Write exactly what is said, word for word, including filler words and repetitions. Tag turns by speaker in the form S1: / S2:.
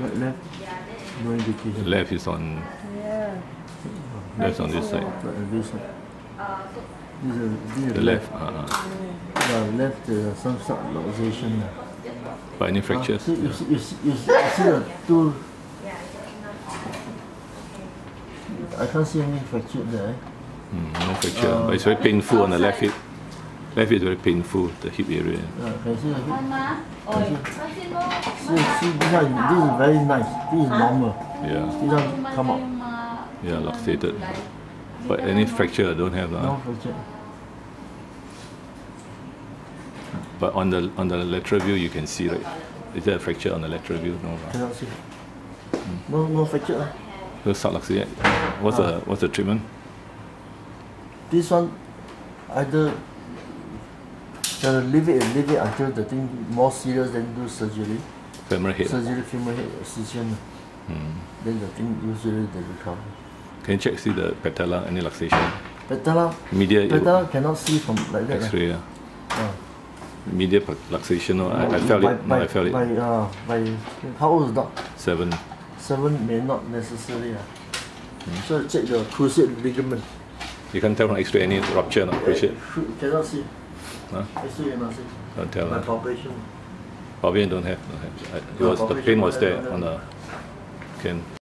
S1: Right, left, no indication.
S2: Left is on.
S3: Yeah.
S2: Left on this side.
S1: Right, this side. This is, this is
S2: The left. Uh,
S1: Yeah, left uh, some subluxation.
S2: but any
S1: Uh,
S2: fractures?
S1: see, you,
S2: Yeah.
S1: see, you, see, you see you see the two. I can't see any fracture there.
S2: Mm, no fracture,
S1: Uh,
S2: but it's very painful on the left hip. Left hip is very painful, the hip area.
S1: Uh, can you see the hip?
S3: Oi.
S1: See, see, this, one, this is very nice. This is normal.
S2: Yeah,
S1: This one come out.
S2: yeah, luxated. But any fracture I don't have.
S1: No
S2: Uh,
S1: fracture.
S2: but on the on the lateral view you can see, right? Is there a fracture on the lateral view? No. Right?
S1: Cannot see. No, no fracture. uh.
S2: So subluxate. What's the what's the treatment?
S1: This one, either uh, leave it leave it until the thing more serious, then do surgery.
S2: Femoral head.
S1: Surgery, femur head excision.
S2: Mm.
S1: Then the thing usually they recover.
S2: Can you check see the patella any luxation?
S1: Patella,
S2: Media
S1: patella cannot see from like that.
S2: X-ray. Uh,
S1: Uh,
S2: media luxation. No, I, I felt
S1: by,
S2: it.
S1: by,
S2: No, I felt it.
S1: by, uh, by, how old is dog?
S2: Seven.
S1: Seven may not necessarily. Uh. So check the cruciate ligament.
S2: You can't tell from X-ray any rupture, no? Cruciate.
S1: Cru- Cannot see.
S2: Huh?
S1: X-ray cannot see.
S2: Don't tell.
S1: By
S2: Uh.
S1: palpation.
S2: Probably don't have. Don't have. I, it was, the pain was there on the. Can.